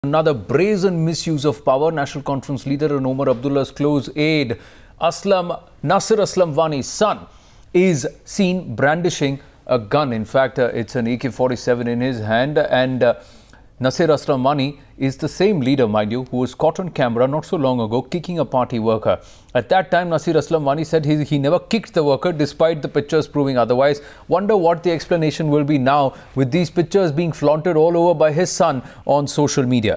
Another brazen misuse of power. National Conference leader and Omar Abdullah's close aide, Nasir Aslam Wani's son, is seen brandishing a gun. In fact, it's an AK-47 in his hand. And Nasir Aslam Wani is the same leader, mind you, who was caught on camera not so long ago kicking a party worker. At that time, Nasir Aslam Wani said he never kicked the worker, despite the pictures proving otherwise. Wonder what the explanation will be now, with these pictures being flaunted all over by his son on social media.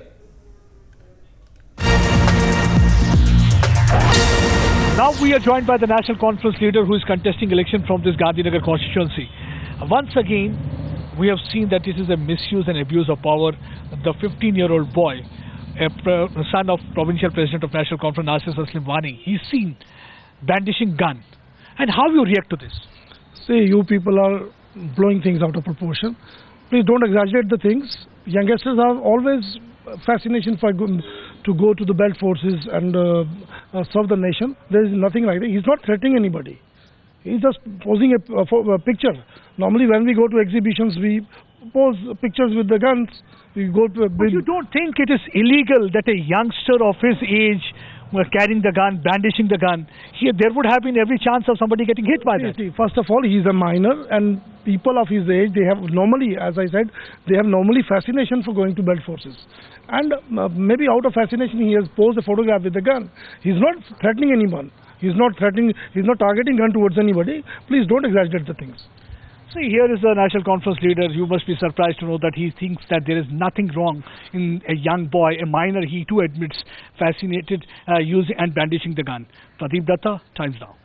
Now we are joined by the National Conference leader who is contesting election from this Gandhinagar constituency. Once again, we have seen that this is a misuse and abuse of power. The 15-year-old boy, son of provincial president of National Conference, Nasir Aslam Wani, he's seen brandishing gun. And how you react to this? See, you people are blowing things out of proportion. Please don't exaggerate the things. Youngsters have always fascination for to go to the belt forces and serve the nation. There is nothing like that. He's not threatening anybody. He's just posing a picture. Normally when we go to exhibitions, we pose pictures with the guns. We go to but you don't think it is illegal that a youngster of his age carrying the gun, brandishing the gun? Here there would have been every chance of somebody getting hit by that. First of all, he's a minor, and people of his age, they have normally, as I said, they have normally fascination for going to belt forces. And maybe out of fascination, he has posed a photograph with the gun. He's not threatening anyone. He's not targeting gun towards anybody. Please don't exaggerate the things. See, here is the National Conference leader. You must be surprised to know that he thinks that there is nothing wrong in a young boy, a minor. He too admits fascinated using and brandishing the gun. Pradeep Datta, Times Now.